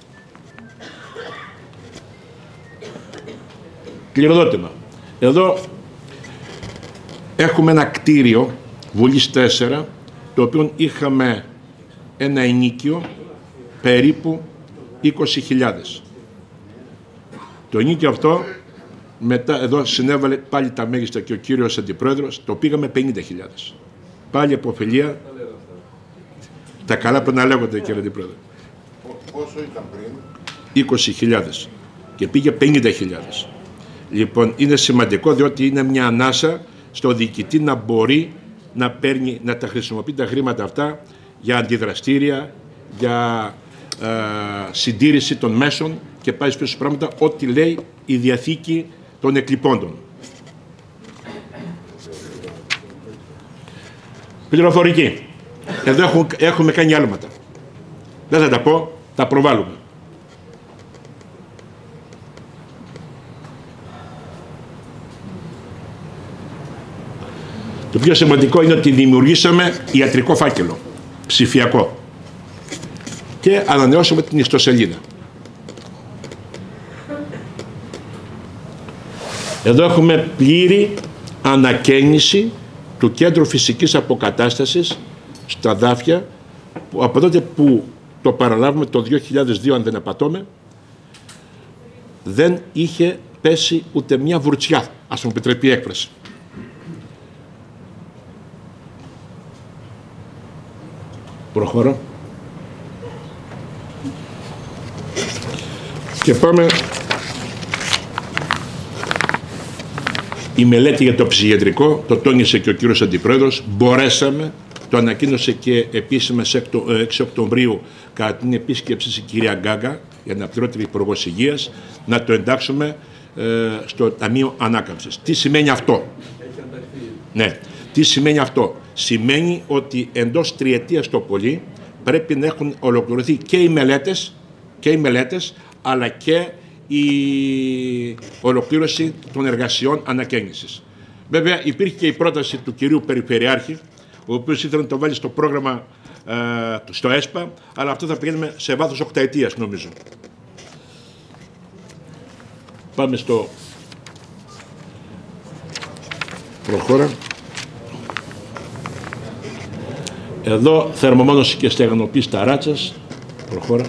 Κληροδότημα. Εδώ έχουμε ένα κτίριο Βουλής τέσσερα, το οποίο είχαμε ένα ενοίκιο περίπου είκοσι χιλιάδες. Το ενοίκιο αυτό, μετά εδώ συνέβαλε πάλι τα μέγιστα και ο κύριος Αντιπρόεδρος, το πήγαμε πενήντα χιλιάδες. Πάλι αποφελία. Τα καλά που να λέγονται, κύριε Αντιπρόεδρε. Πόσο ήταν πριν? είκοσι χιλιάδες και πήγε πενήντα χιλιάδες. Λοιπόν, είναι σημαντικό διότι είναι μια ανάσα στο διοικητή να μπορεί να, παίρνει, να τα χρησιμοποιεί τα χρήματα αυτά για αντιδραστήρια, για ε, συντήρηση των μέσων και πάει πίσω πράγματα, ό,τι λέει η Διαθήκη των Εκλειπώντων. Πληροφορική. Εδώ έχουμε, έχουμε κάνει άλματα. Δεν θα τα πω, τα προβάλλουμε. Το πιο σημαντικό είναι ότι δημιουργήσαμε ιατρικό φάκελο, ψηφιακό, και ανανεώσαμε την ιστοσελίδα. Εδώ έχουμε πλήρη ανακαίνιση του Κέντρου Φυσικής Αποκατάστασης στα Δάφια, που από τότε που το παραλάβουμε το δύο χιλιάδες δύο, αν δεν απατώμε, δεν είχε πέσει ούτε μια βουρτσιά, ας μου επιτρέπει η έκφραση. Προχωρώ. Και πάμε. Η μελέτη για το ψυχιατρικό, το τόνισε και ο κύριος Αντιπρόεδρος, μπορέσαμε, το ανακοίνωσε και επίσημα έξι Οκτωβρίου κατά την επίσκεψη της κυρία Γκάγκα, η αναπληρώτρια Υπουργός Υγείας, να το εντάξουμε ε, στο Ταμείο Ανάκαμψης. Τι σημαίνει αυτό? Ναι. Τι σημαίνει αυτό? Σημαίνει ότι εντός τριετίας το πολύ πρέπει να έχουν ολοκληρωθεί και οι μελέτες, και οι μελέτες αλλά και η ολοκλήρωση των εργασιών ανακαίνησης. Βέβαια υπήρχε και η πρόταση του κυρίου Περιφερειάρχη, ο οποίος ήθελε να το βάλει στο πρόγραμμα, ε, στο ΕΣΠΑ, αλλά αυτό θα πηγαίνουμε σε βάθος οκταετίας νομίζω. Πάμε στο προχώρα. Εδώ θερμομόνωση και στεγανοποίηση ταράτσας. Προχώρα.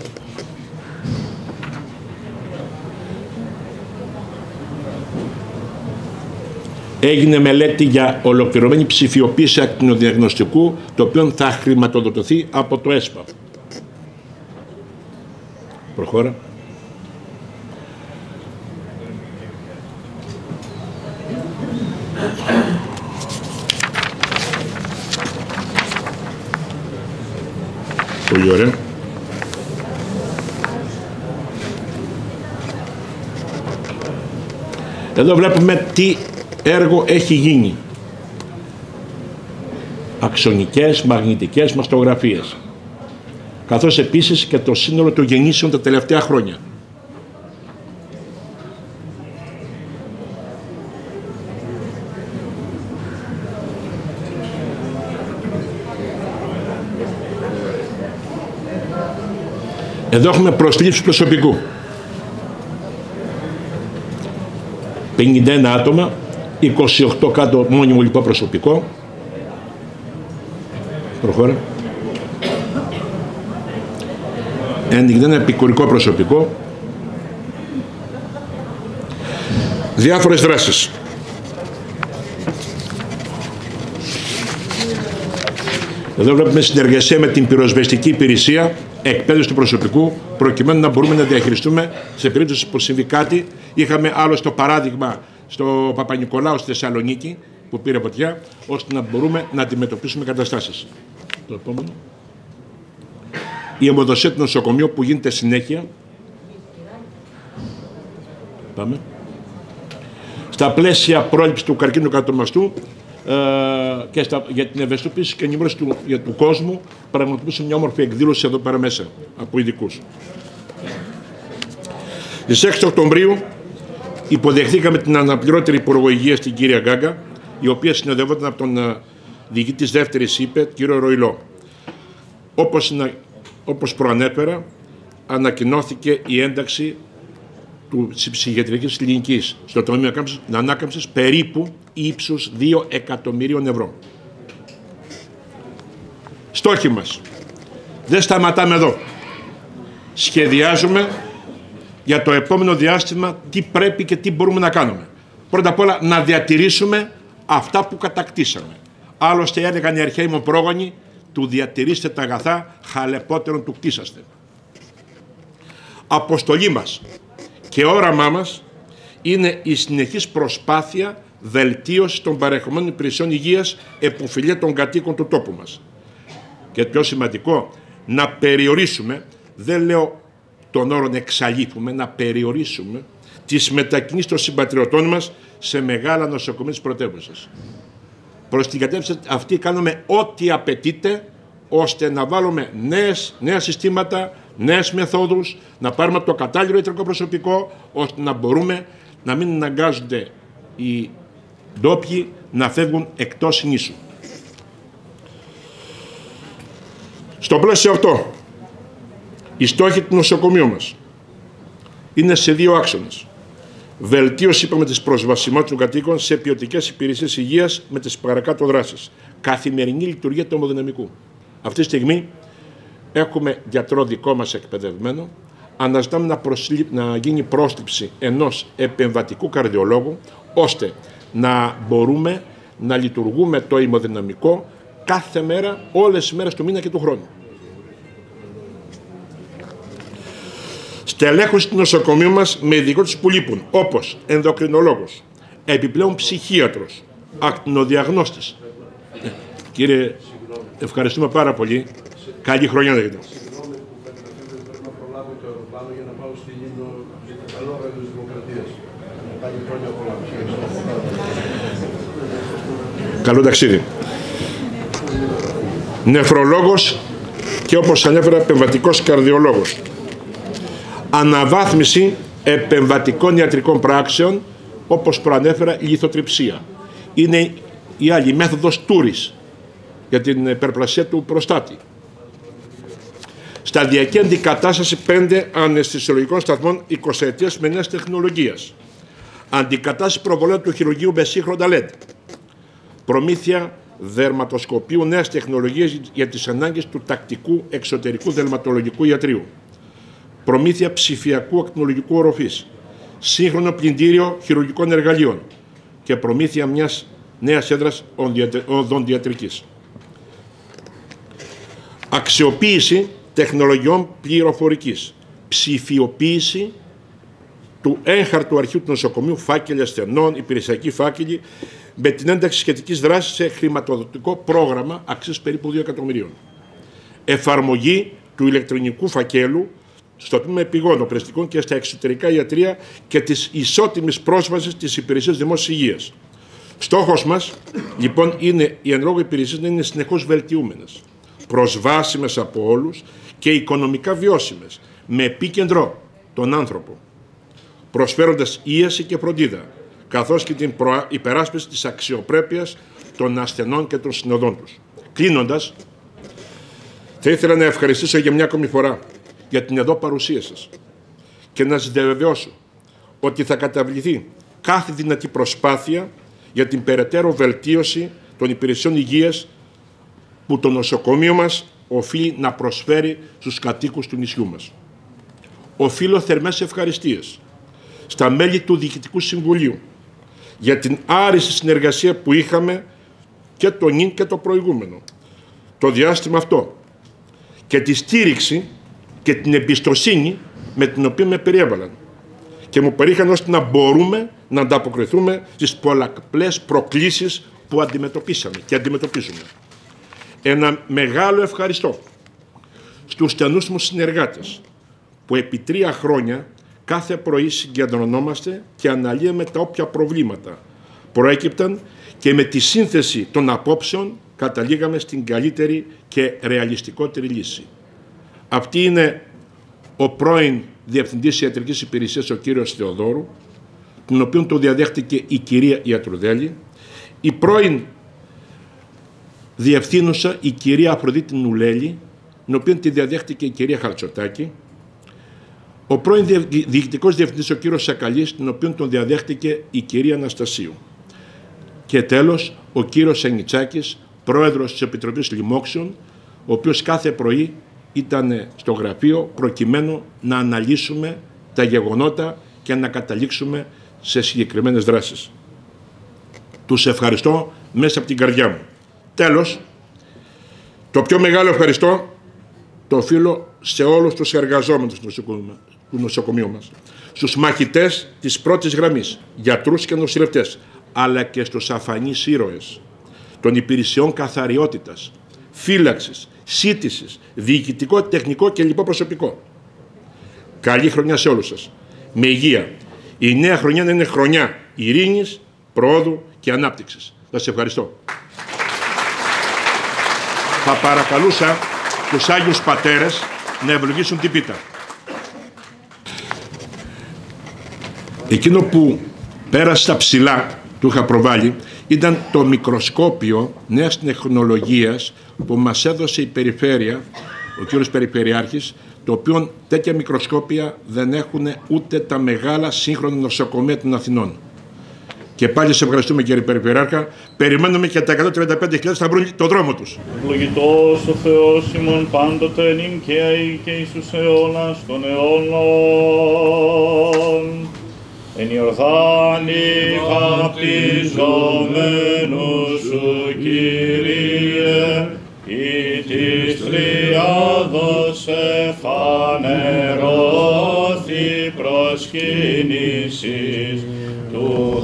Έγινε μελέτη για ολοκληρωμένη ψηφιοποίηση ακτινοδιαγνωστικού, το οποίο θα χρηματοδοτηθεί από το ΕΣΠΑ. Προχώρα. Πολύ ωραία. Εδώ βλέπουμε τι έργο έχει γίνει. Αξονικές, μαγνητικές μαστογραφίες. Καθώς επίσης και το σύνολο των γεννήσεων τα τελευταία χρόνια. Εδώ έχουμε προσλήψεις προσωπικού. πενήντα ένα άτομα, είκοσι οκτώ κάτω μόνιμο λοιπό προσωπικό. Προχώρα. ενενήντα ένα επικουρικό προσωπικό. Διάφορες δράσεις. Εδώ βλέπουμε συνεργασία με την πυροσβεστική υπηρεσία, εκπαίδευση του προσωπικού, προκειμένου να μπορούμε να διαχειριστούμε σε περίπτωση που συμβεί κάτι. Είχαμε άλλο στο παράδειγμα στο Παπα-Νικολάου στη Θεσσαλονίκη που πήρε φωτιά, ώστε να μπορούμε να αντιμετωπίσουμε καταστάσεις. Το επόμενο. Η αιμοδοσία του νοσοκομείου που γίνεται συνέχεια. Πάμε. Στα πλαίσια πρόληψης του καρκίνου κατομαστού, ε, και στα, για την ευαισθητοποίηση και ενημέρωση του, για του κόσμου, πραγματοποιήσαμε μια όμορφη εκδήλωση εδώ πέρα μέσα από ειδικούς. Στις έξι Οκτωβρίου υποδεχθήκαμε την αναπληρώτηρη Υπουργό Υγείας, την κυρία Γκάγκα, η οποία συνοδευόταν από τον uh, διοικητή της δεύτερης ΥΠΕ, κύριο Ροϊλό. Όπως, όπως προανέφερα, ανακοινώθηκε η ένταξη της ψυχιατρικής κλινικής στο Ταμείο Ανάκαμψης περίπου ύψους δύο εκατομμυρίων ευρώ. Στόχοι μας. Δεν σταματάμε εδώ. Σχεδιάζουμε για το επόμενο διάστημα τι πρέπει και τι μπορούμε να κάνουμε. Πρώτα απ' όλα να διατηρήσουμε αυτά που κατακτήσαμε. Άλλωστε έλεγαν οι αρχαίοι μου πρόγονοι, του διατηρήστε τα αγαθά, χαλεπότερον του κτίσαστε. Αποστολή μας και όραμά μας είναι η συνεχής προσπάθεια βελτίωση των παρεχομένων υπηρεσιών υγείας εποφιλία των κατοίκων του τόπου μας. Και πιο σημαντικό, να περιορίσουμε, δεν λέω τον όρο να εξαλείφουμε, να περιορίσουμε τις μετακινήσεις των συμπατριωτών μας σε μεγάλα νοσοκομεία της πρωτεύουσας. Προς την κατεύθυνση αυτή κάνουμε ό,τι απαιτείται ώστε να βάλουμε νέες, νέα συστήματα, νέες μεθόδους, να πάρουμε το κατάλληλο ιατρικό προσωπικό, ώστε να μπορούμε να μην αναγκάζονται οι ντόπιοι να φεύγουν εκτός νήσου. Στο πλαίσιο αυτό, οι στόχοι του νοσοκομείου μας είναι σε δύο άξονες. Βελτίωση, είπαμε, της προσβασιμότητας των κατοίκων σε ποιοτικές υπηρεσίες υγείας με τις παρακάτω δράσεις. Καθημερινή λειτουργία του αιμοδυναμικού. Αυτή τη στιγμή έχουμε γιατρό δικό μας εκπαιδευμένο. Αναζητάμε να, προσλή... να γίνει πρόσληψη ενός επεμβατικού καρδιολόγου, ώστε να μπορούμε να λειτουργούμε το αιμοδυναμικό κάθε μέρα, όλες τις μέρες του μήνα και του χρόνου. Στελέχωση του νοσοκομείου μας με ειδικότητες που λείπουν, όπως ενδοκρινολόγος, επιπλέον ψυχίατρος, ακτινοδιαγνώστης. Ε, κύριε, ευχαριστούμε πάρα πολύ. Καλή χρονιά να έχετε. Καλό ταξίδι. Νεφρολόγος και, όπως ανέφερα, επεμβατικός καρδιολόγος. Αναβάθμιση επεμβατικών ιατρικών πράξεων, όπως προανέφερα, η λιθοτριψία. Είναι η άλλη μέθοδος Τούρης για την υπερπλασία του προστάτη. Σταδιακή αντικατάσταση πέντε αναισθησιολογικών σταθμών εικοσαετίας με νέες τεχνολογίες. Αντικατάσταση προβολέων του χειρουργείου με σύγχρονα ελ ι ντι. Προμήθεια δερματοσκοπίου νέες τεχνολογίες για τις ανάγκες του τακτικού εξωτερικού δερματολογικού ιατρίου. Προμήθεια ψηφιακού ακτινολογικού οροφής. Σύγχρονο πλυντήριο χειρουργικών εργαλείων. Και προμήθεια μιας νέας έδρας οδοντιατρικής. Αξιοποίηση τεχνολογιών πληροφορικής. Ψηφιοποίηση του έγχαρτου αρχείου του νοσοκομείου, φάκελοι ασθενών, υπηρεσιακοί φάκελοι, με την ένταξη σχετικής δράσης σε χρηματοδοτικό πρόγραμμα αξίας περίπου δύο εκατομμυρίων. Εφαρμογή του ηλεκτρονικού φακέλου στο τμήμα επιγόντων πρεστικών και στα εξωτερικά ιατρεία και της ισότιμης πρόσβασης της υπηρεσίας δημόσιας υγείας. Στόχος μας, λοιπόν, είναι οι εν λόγω υπηρεσίες να είναι συνεχώς βελτιούμενες, προσβάσιμες από όλους και οικονομικά βιώσιμες, με επίκεντρο τον άνθρωπο, προσφέροντας ίαση και φροντίδα, καθώς και την υπεράσπιση της αξιοπρέπειας των ασθενών και των συνοδών τους. Κλείνοντας, θα ήθελα να ευχαριστήσω για μια ακόμη φορά για την εδώ παρουσία σας και να σας διαβεβαιώσω ότι θα καταβληθεί κάθε δυνατή προσπάθεια για την περαιτέρω βελτίωση των υπηρεσιών υγείας που το νοσοκομείο μας οφείλει να προσφέρει στους κατοίκους του νησιού μας. Οφείλω θερμές ευχαριστίες στα μέλη του Διοικητικού Συμβουλίου για την άριστη συνεργασία που είχαμε και το νυν και το προηγούμενο το διάστημα αυτό και τη στήριξη και την εμπιστοσύνη με την οποία με περιέβαλαν και μου περίχαν ώστε να μπορούμε να ανταποκριθούμε στις πολλαπλές προκλήσεις που αντιμετωπίσαμε και αντιμετωπίζουμε. Ένα μεγάλο ευχαριστώ στους στενούς μου συνεργάτες που επί τρία χρόνια κάθε πρωί συγκεντρωνόμαστε και αναλύαμε τα όποια προβλήματα προέκυπταν και με τη σύνθεση των απόψεων καταλήγαμε στην καλύτερη και ρεαλιστικότερη λύση. Αυτή είναι ο πρώην Διευθυντής Ιατρικής Υπηρεσίας, ο κύριος Θεοδόρου, τον οποίον το διαδέχτηκε η κυρία Ιατρουδέλη, η πρώην Διευθύνουσα, η κυρία Αφροδίτη Νουλέλη, την οποία τη διαδέχτηκε η κυρία Χαρτσοτάκη, ο πρώην Διοικητικός Διευθυντής, ο κύριος Σακαλής, τον οποίον τον διαδέχτηκε η κυρία Αναστασίου. Και τέλος, ο κύριος Σενιτσάκης, πρόεδρος της Επιτροπής Λοιμόξεων, ο οποίος κάθε πρωί ήταν στο γραφείο προκειμένου να αναλύσουμε τα γεγονότα και να καταλήξουμε σε συγκεκριμένες δράσεις. Τους ευχαριστώ μέσα από την καρδιά μου. Τέλος, το πιο μεγάλο ευχαριστώ το οφείλω σε όλους τους εργαζόμενους του νοσοκομείου μας, στους μαχητές της πρώτης γραμμής, γιατρούς και νοσηλευτές, αλλά και στους αφανείς ήρωες των υπηρεσιών καθαριότητας, φύλαξης, σύτησης, διοικητικό, τεχνικό και λοιπό προσωπικό. Καλή χρονιά σε όλους σας. Με υγεία. Η νέα χρονιά να είναι χρονιά ειρήνης, προόδου και ανάπτυξης. Σας ευχαριστώ. Θα παρακαλούσα τους Άγιους Πατέρες να ευλογήσουν την πίτα. Εκείνο που πέρασε στα ψηλά, του είχα προβάλει, ήταν το μικροσκόπιο νέας τεχνολογίας που μας έδωσε η Περιφέρεια, ο κύριος Περιφερειάρχης, το οποίο τέτοια μικροσκόπια δεν έχουν ούτε τα μεγάλα σύγχρονα νοσοκομεία των Αθηνών. Και πάλι σε ευχαριστούμε, κύριε Περιφερειάρχα. Περιμένουμε και τα εκατόν τριάντα πέντε χιλιάδες θα βρουν το δρόμο τους. Ευλογητός ο Θεός ημών πάντοτε νυν και αεί και εις τους αιώνας των αιώνων. Εν Ιορδάνη βαπτιζόμενος σου, Κύριε, ή της Τριάδος εφανερώθη προσκύνησης του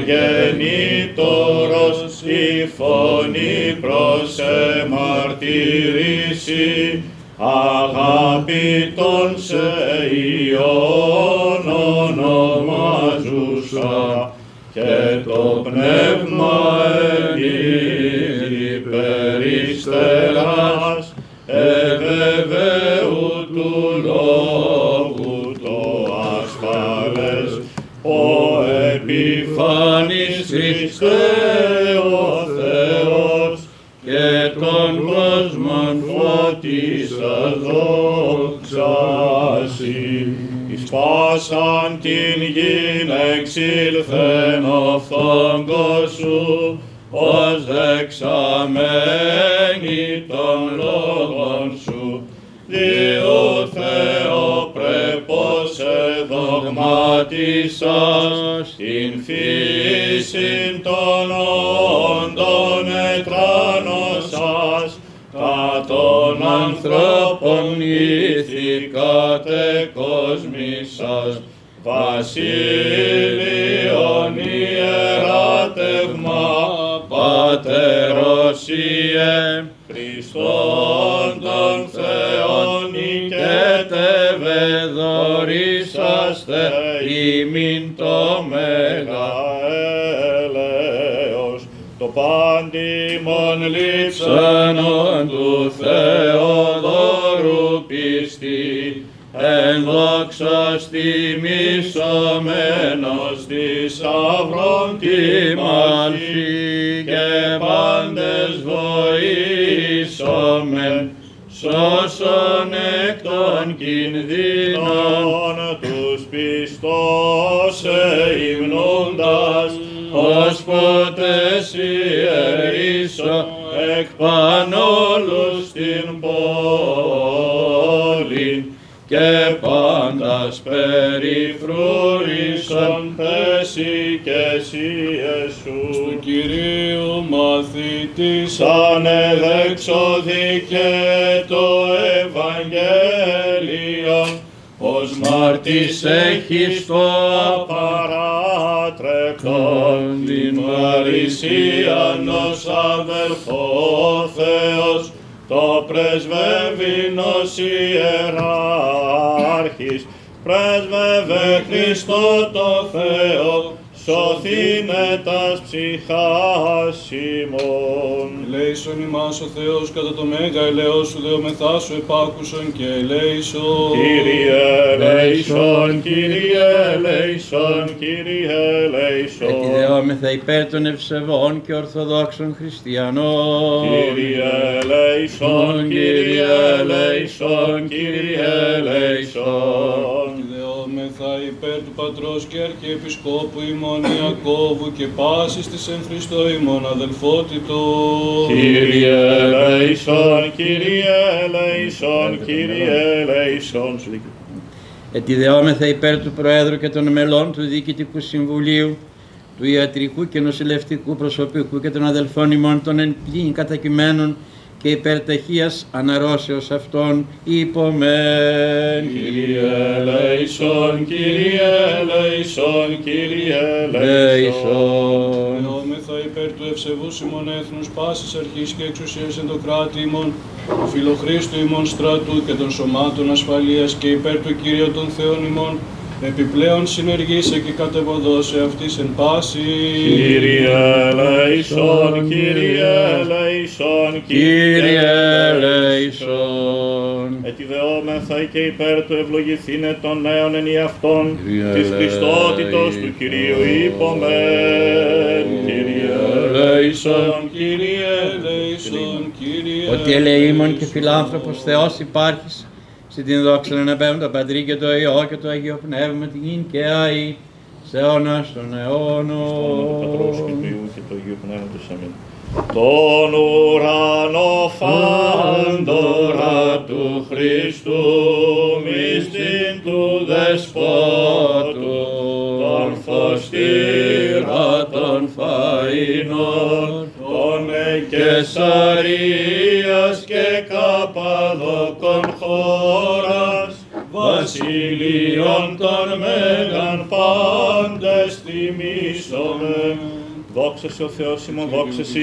αργενήτωρος η φωνή προς εμαρτυρήσει, αγαπητόν σε Υιόν ονομάζουσα, και το πνεύμα ενήλει περιστεράς, εβεβαίου του λόγου το ασφαλές, ο επιφανής Χριστέ ο Θεός, και τον κόσμον φώτισας δόξασι. Εις πάσαν την γην εξήλθεν ο φόγκος σου, ως δεξαμένη των λόγων σου, διού Θεοπρέπος εδογματίσας την φύσιν των όντων ετράνωσας, τα των ανθρώπων ηθικάτε κοσμήσας, βασίλειον ιεράτευμα, Πατέρος Ιε, Χριστόν τον Θεόν νικέτευε, δωρήσαστε ημίν το μέγα έλεος, το πάντιμον λείψανον του Θεοδόρου πιστή, εν δόξας τιμήσομενος θησαυρών τιμάνθη, και πάντες βοήσομεν, σώσον εκ των κινδύνων τους πιστός ευμνούντας, ως ποτές ιερήσω εκ πανόλους την πόλην, και πάντας περιφρούρησον θέση και εσύ Ιησού. Του Κυρίου μαθητής ανεδέξοδη και το Ευαγγέλιον, ως μάρτης έχεις το απαράτρεπτον, την παρησίαν ως αδελφό Θεός, το πρεσβεύειν ως ιεράρχης, πρέσβευε Χριστό το Θεό, σωθήνε τας ψυχάς ημών. Ελέησον ημάς ο Θεός κατά το μέγα ελεός σου δεομεθά σου επάκουσον και ελέησον. Κύριε ελέησον, Κύριε ελέησον, Κύριε ελέησον. Εκειδεόμεθα υπέρ των ευσεβών και ορθοδόξων χριστιανών. Κύριε ελέησον, Κύριε ελέησον, Κύριε ελέησον. Εκειδεόμεθα υπέρ του Πατρός και Αρχιεπισκόπου ημών Ιακώβου και πάσης της εν Χριστώ ημών αδελφότητος. Κύριε ελέησον, Κύριε ελέησον, Κύριε ελέησον. Ετιδεόμεθα υπέρ του Προέδρου και των μελών του Διοικητικού Συμβουλίου, του Ιατρικού και Νοσηλευτικού Προσωπικού και των αδελφών ημών των εν πλήν κατακειμένων και υπερταχείας αναρρώσεως αυτών υπομεν. Κύριε ελέησον, Κύριε ελέησον, Κύριε ελέησον. Δεόμεθα υπέρ του ευσεβούς ημών έθνους πάσης αρχής και εξουσίας εν το κράτη ημών, του Φιλοχρίστου ημών στρατού και των σωμάτων ασφαλείας και υπέρ του Κύριου των Θεών ημών, επιπλέον συνεργήσε και κατεβοδώσε αυτής εν πάση. Κύριε ελέησον, Κύριε ελέησον, Κύριε ελέησον. Ετιδεόμεθα και υπέρ του ευλογηθήνε των νέων εν ιαυτών της Χριστότητος του Κυρίου υπομεν. Κύριε ελέησον, Κύριε ελέησον, Κύριε ότι ελεήμων και φιλάνθρωπος Θεός υπάρχεις, στην την δόξα να αναπέμπουν το Πατρί και το Υιό και το Αγίο Πνεύμα την γην και αη σε αιώνας των αιώνων. του Πατρός και του Υιού και του Αγίου Πνεύματος. Αμήν. Τον ουρανό φάντορα του Χριστού, μυστήν του Δεσπότου, τον φωστήρα των φαΐνων, των Κεσαρίας και Καπαδοκών χώρας, βασιλείων των μέγαν πάντες τιμήσομαι. Δόξα σε ο Θεός ημών, δόξα εσύ.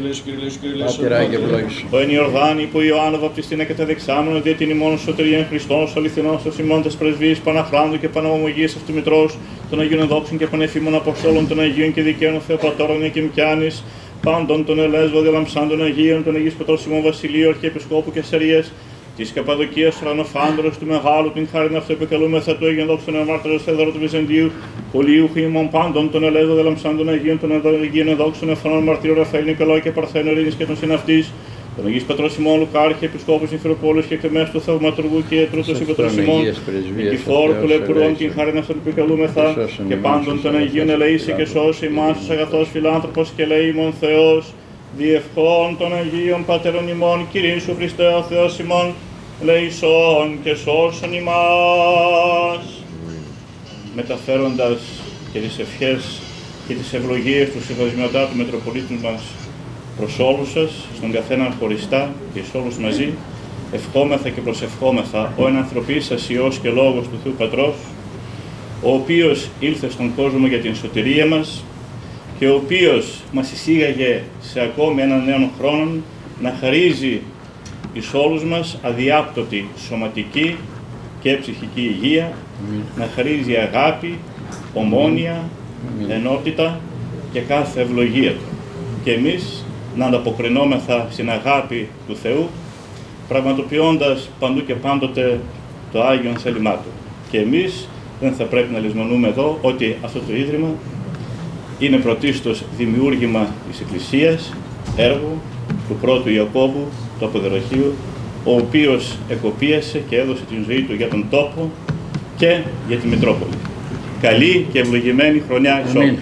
Ο εν Ιορδάνη που Ιωάννου βαπτιστήν εκαταδεξάμενο δια την ημών σωτηρίαν Χριστός, αληθινός ως ημών τες πρεσβείες Παναχράντου και Παναμομογίας αυτού Μητρός, των Αγίων δόξων και πανεφήμων Αποστόλων των Αγίων και δικαίων Θεοπατώρων και Μκιάνης, πάντων των Ελέσβο διαλαμψάντων Αγίων, των Αγίης Πετρός ημών Βασιλείου, Αρχιεπισκόπου και Σαρίας, της Καπαδοκίας ουρανοφάντρος του Μεγάλου, την χάριν αυτό επικαλούμεθα του Αγίων δόξων Αμάρτυρος Θεοδόρου του Βυζαντίου, πολιούχοι ημών πάντων των Ελέσβο διαλαμψάντων Αγίων, των Αγίων δόξων Εφρανών Μαρτύρου Ραφαήλ Νικολάου και Παρθένου Ειρήνης και των συναυτής, των Αγίης Πετρός ημών Λουκά, Αρχιεπισκόπου Συμφυροπόλου και εκτεμές του Θαυματουργού και Τρούτος Υπετρός ημών, Νικηφόρου του Λεπρών, την χάριν αυτόν επικαλούμεθα και πάντων των Αγίων ελεήσει και σώσει ημάς ως αγαθός φιλάνθρωπος και ελεήμων Θεός, διευχών των Αγίων Πατέρων ημών, Κυρίσου Χριστέ ο Θεός ημών, ελεησόν και σώσον ημάς. Μεταφέροντας και τις ευχές και τις ευλογίες του σεβασμιωτά του Μητροπολίτου μας προς όλους σας, στον καθέναν χωριστά και σε όλους μαζί, ευχόμεθα και προσευχόμεθα ο ενανθρωπής σας Υιός και Λόγος του Θεού Πατρός, ο οποίος ήλθε στον κόσμο για την σωτηρία μας και ο οποίος μας εισήγαγε σε ακόμη έναν νέο χρόνο να χαρίζει εις όλους μας αδιάπτωτη σωματική και ψυχική υγεία, mm. να χαρίζει αγάπη, ομόνοια, mm. ενότητα και κάθε ευλογία του. Και εμείς να ανταποκρινόμεθα στην αγάπη του Θεού, πραγματοποιώντας παντού και πάντοτε το Άγιον θέλημά του. Και εμείς δεν θα πρέπει να λησμονούμε εδώ ότι αυτό το Ίδρυμα είναι πρωτίστως δημιούργημα της Εκκλησίας, έργο του πρώτου Ιακώβου, του Αποδεροχείου, ο οποίος εκοπίασε και έδωσε την ζωή του για τον τόπο και για τη Μητρόπολη. Καλή και ευλογημένη χρονιά εις όλους.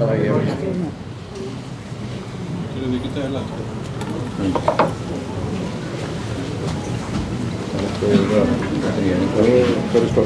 Κύριε Διοικητά, ελάτε. Ευχαριστώ.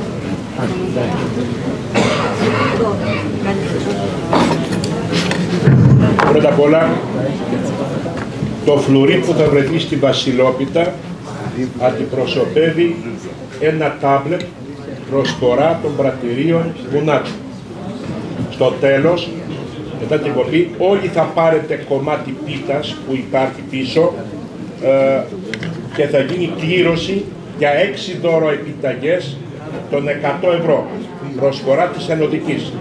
Πρώτα απ' όλα, το φλουρί που θα βρεθεί στη Βασιλόπιτα αντιπροσωπεύει ένα τάμπλετ προσφορά των πρατηρίων Μουνάτσου. Στο τέλος, μετά την κοπή, όλοι θα πάρετε κομμάτι πίτας που υπάρχει πίσω ε, και θα γίνει κλήρωση για έξι δώρο επιταγές των εκατό ευρώ. Προσφορά της ενωτικής.